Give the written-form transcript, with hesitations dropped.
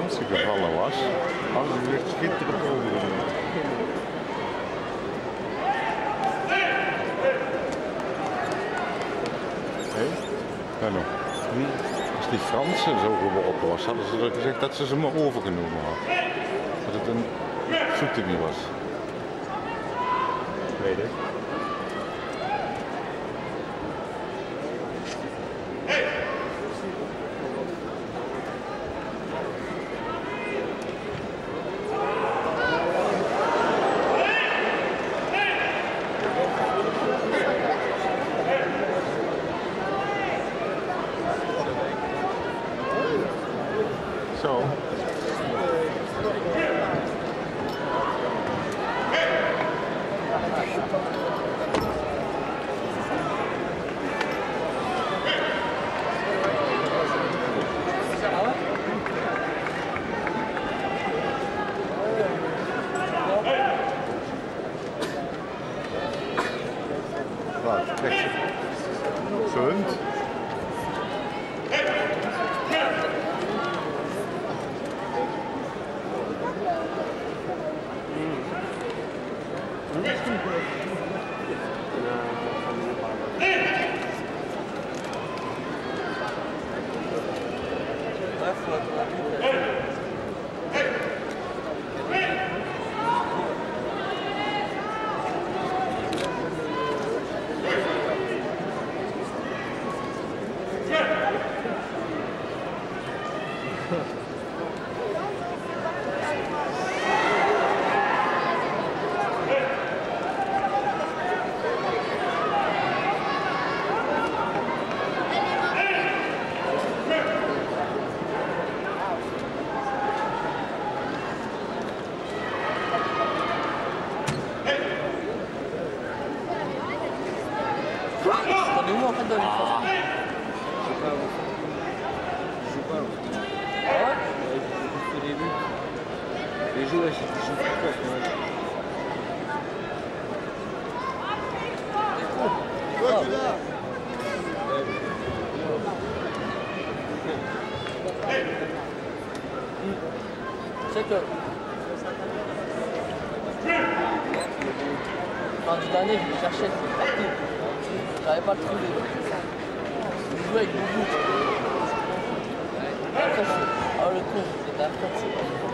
Franse gevallen was, hadden ze zich schitterend overgenomen. Hé, ja nog. Als die Fransen zo geworpen was, hadden ze gezegd dat ze maar overgenomen hadden. Dat het een Soetemi was. Weet ik. Zo. Wat? Kijk. Schön. Nous, en fait, dans les forces. Je joue pas. Ah ouais? Au début. Les joueurs, je joue pas. Tu sais que lundi dernier, je le cherchais, c'est parti. J'avais pas trouvé. Je jouais avec Boubou. Après, oh le con, c'était après.